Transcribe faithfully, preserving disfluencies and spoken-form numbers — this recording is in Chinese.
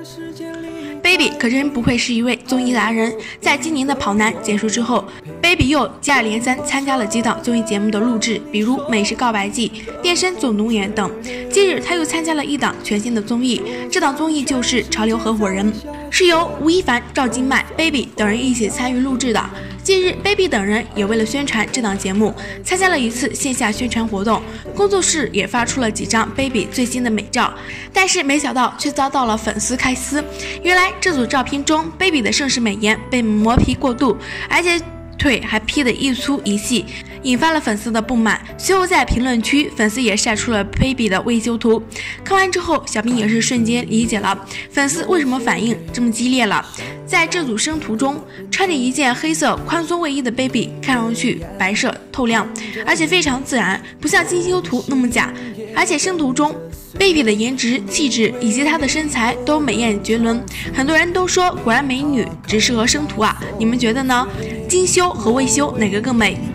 Baby 可真不愧是一位综艺达人，在今年的跑男结束之后， Baby 又接二连三参加了几档综艺节目的录制，比如《美食告白季》、《变身总动员》等。近日他又参加了一档全新的综艺，这档综艺就是《潮流合伙人》，是由吴亦凡、赵今麦、Baby 等人一起参与录制的。近日 Baby 等人也为了宣传这档节目，参加了一次线下宣传活动，工作室也发出了几张 Baby 最新的美照，但是没想到却遭到了粉丝开撕。原来这组照片中 Baby 的盛世美颜被磨皮过度，而且腿还 P 得一粗一细，引发了粉丝的不满。随后在评论区，粉丝也晒出了 Baby 的微修图。看完之后，小编也是瞬间理解了粉丝为什么反应这么激烈了。在这组生图中，穿着一件黑色宽松卫衣的 Baby 看上去白色透亮，而且非常自然，不像精修图那么假。而且生图中Baby 的颜值、气质以及她的身材都美艳绝伦，很多人都说果然美女只适合生图啊，你们觉得呢？精修和未修哪个更美？